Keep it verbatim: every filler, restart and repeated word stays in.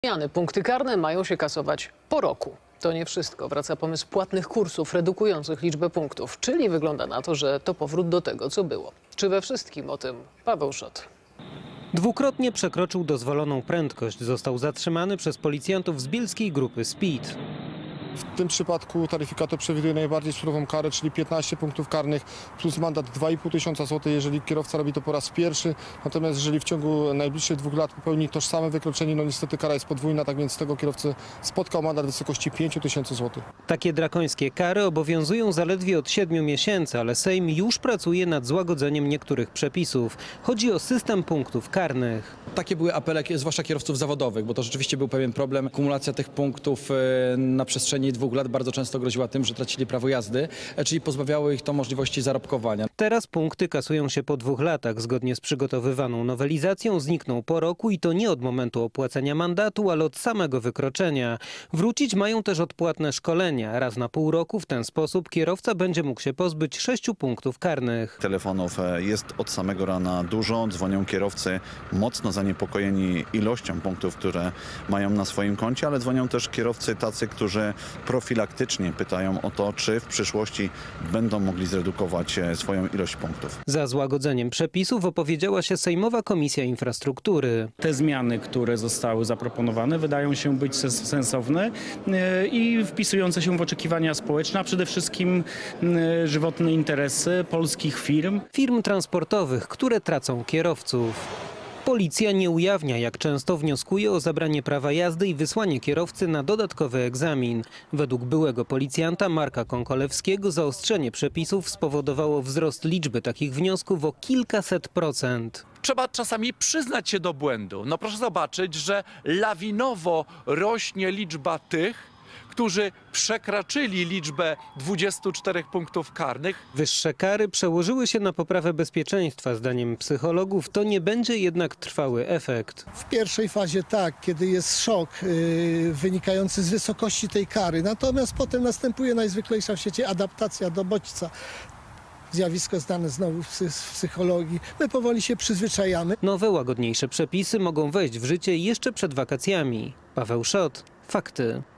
Zmiany punkty karne mają się kasować po roku. To nie wszystko. Wraca pomysł płatnych kursów redukujących liczbę punktów, czyli wygląda na to, że to powrót do tego, co było. Czy we wszystkim? O tym Paweł Szot. Dwukrotnie przekroczył dozwoloną prędkość. Został zatrzymany przez policjantów z bielskiej grupy Speed. W tym przypadku taryfikator przewiduje najbardziej surową karę, czyli piętnaście punktów karnych plus mandat dwa i pół tysiąca złotych, jeżeli kierowca robi to po raz pierwszy. Natomiast jeżeli w ciągu najbliższych dwóch lat popełni tożsame wykroczenie, no niestety kara jest podwójna, tak więc tego kierowcy spotkał mandat w wysokości pięć tysięcy złotych. Takie drakońskie kary obowiązują zaledwie od siedmiu miesięcy, ale Sejm już pracuje nad złagodzeniem niektórych przepisów. Chodzi o system punktów karnych. Takie były apele, zwłaszcza kierowców zawodowych, bo to rzeczywiście był pewien problem. Kumulacja tych punktów na przestrzeni dwóch lat bardzo często groziła tym, że tracili prawo jazdy, czyli pozbawiało ich to możliwości zarobkowania. Teraz punkty kasują się po dwóch latach. Zgodnie z przygotowywaną nowelizacją znikną po roku i to nie od momentu opłacenia mandatu, ale od samego wykroczenia. Wrócić mają też odpłatne szkolenia. Raz na pół roku w ten sposób kierowca będzie mógł się pozbyć sześciu punktów karnych. Telefonów jest od samego rana dużo. Dzwonią kierowcy mocno zaniepokojeni ilością punktów, które mają na swoim koncie, ale dzwonią też kierowcy tacy, którzy profilaktycznie pytają o to, czy w przyszłości będą mogli zredukować swoją ilość punktów. Za złagodzeniem przepisów opowiedziała się Sejmowa Komisja Infrastruktury. Te zmiany, które zostały zaproponowane, wydają się być sensowne i wpisujące się w oczekiwania społeczne, a przede wszystkim żywotne interesy polskich firm. Firm transportowych, które tracą kierowców. Policja nie ujawnia, jak często wnioskuje o zabranie prawa jazdy i wysłanie kierowcy na dodatkowy egzamin. Według byłego policjanta Marka Konkolewskiego zaostrzenie przepisów spowodowało wzrost liczby takich wniosków o kilkaset procent. Trzeba czasami przyznać się do błędu. No proszę zobaczyć, że lawinowo rośnie liczba tych, którzy przekroczyli liczbę dwudziestu czterech punktów karnych. Wyższe kary przełożyły się na poprawę bezpieczeństwa. Zdaniem psychologów to nie będzie jednak trwały efekt. W pierwszej fazie tak, kiedy jest szok yy, wynikający z wysokości tej kary. Natomiast potem następuje najzwyklejsza w świecie adaptacja do bodźca. Zjawisko znane znowu w psychologii. My powoli się przyzwyczajamy. Nowe, łagodniejsze przepisy mogą wejść w życie jeszcze przed wakacjami. Paweł Szot, Fakty.